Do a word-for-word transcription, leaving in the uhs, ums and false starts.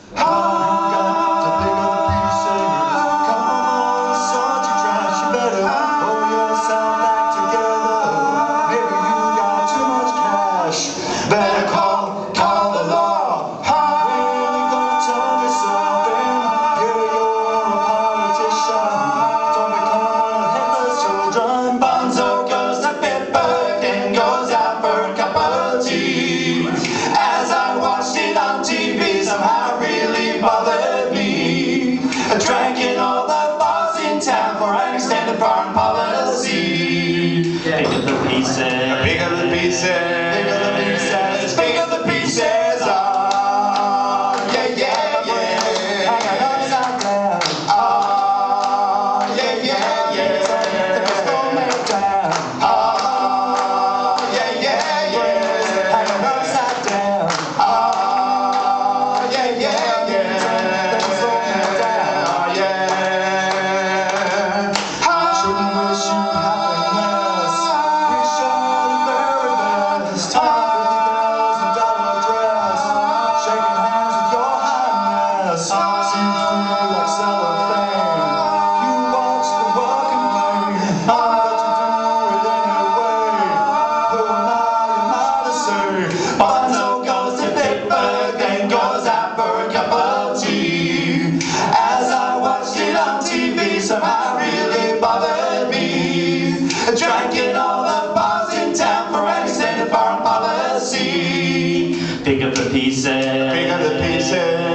Better call, call the law. When you gonna turn yourself in? Yeah, you're a politician. Don't become one of Hitler's children. Bonzo goes to Bitsburg and goes out for a cup of tea. As I watched it on T V, somehow really bothered me. I drank in all the bars in town for an extended foreign policy. Pick up the pieces. Pick up the pieces. Pick up the pieces. Pick up the pieces. Oh, yeah, yeah, yeah. I got upside down. Oh, yeah, yeah, yeah. There's no man down. Oh, yeah, yeah, yeah. I got upside down. Oh, yeah, yeah, yeah. There's no man down. Yeah. I shouldn't wish you happiness. Wish you the very best. fifty thousand dollar dress. Shaking hands with your highness. See through you like cellophane. You watch the world complain, but you do it anyway. Who am I, am I to say? Bonzo goes to Bitsburg and goes out for a cup of tea. As I watched it on T V, somehow really bothered me. Drank in all the bars in town for an extended foreign policy. Pick up the pieces. Pick up the pieces.